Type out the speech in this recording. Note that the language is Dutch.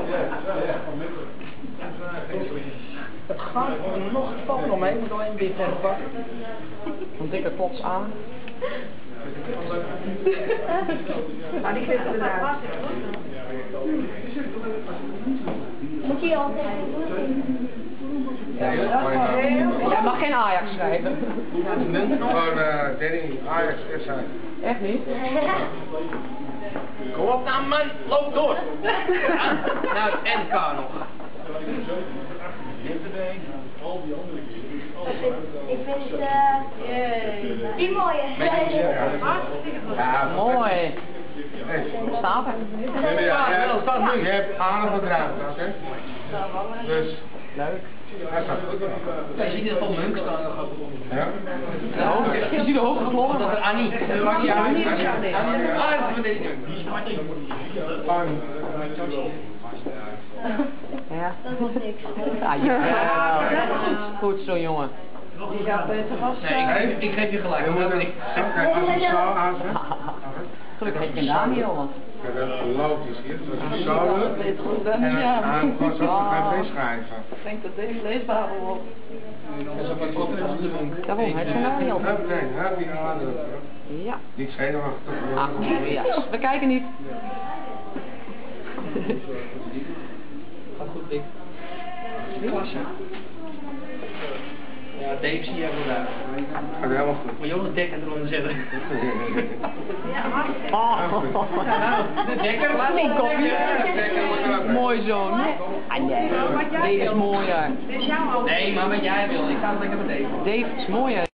Het gaat nog vallen omheen, moet alleen dit hebben pakken. Een dikke klots aan. Nou, die knippen we eruit. Moet je altijd doen? Jij mag geen Ajax schrijven. Gewoon Danny, Ajax, zijn. Echt niet? Kom op nou man, loop door. Nou, het NK nog. Ik vind het die mooie. Ja, Mooi. Staat er. Je hebt aardig gedragen, hè? Dus. Leuk. Hij staat goed. Je ziet het op Munk staan. Ja? Je ziet de hoge geklommen. Dat is Annie. Annie. Ah, dat is deze Ja. Dat wordt niks. Ja, goed zo, jongen. Die gaat beter vast. Nee, ik geef je gelijk. Je moet Dat er, ik. kijk, als je zo aanzet. Gelukkig heet je Daniel, want... Kijk, dat loopt is hier. Als je zo doet. En dan gaan we gewoon zo gaan schrijven. Ik denk dat deze leesbaar wordt. Daarom, heet je Daniel. Hup, nee, hup, die aandrukken. Ja. Niet zenuwachtig Ah, worden. ja. We kijken niet. Gaat goed, Dick. Klasse. Ja, Dave zie je even daar. Gaat helemaal goed. Maar je ook nog dekker eronder zetten. Oh. De dekker? Laat die kopje. Mooi zoon. Ah nee, Dave is mooier. Nee, maar wat jij wil. Ik ga het lekker met Dave. Dave is mooier.